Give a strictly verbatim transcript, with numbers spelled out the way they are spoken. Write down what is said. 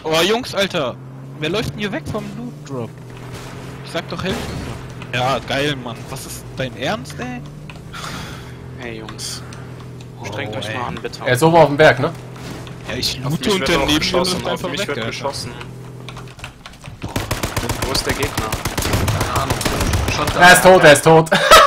Oh, Jungs, Alter. Wer läuft denn hier weg vom Loot Drop? Ich sag doch, helfen mir. Ja, geil, Mann. Was ist dein Ernst, ey? Hey, Jungs. Strengt Oh, euch ey. mal an, bitte. Er ist oben auf dem Berg, ne? Ja, ich Auf loote mich und wird auch daneben geschossen, läuft auf einfach mich weg, wird Alter. geschossen. Wo ist der Gegner? Keine Ahnung. Schon Er ist tot, er ist tot.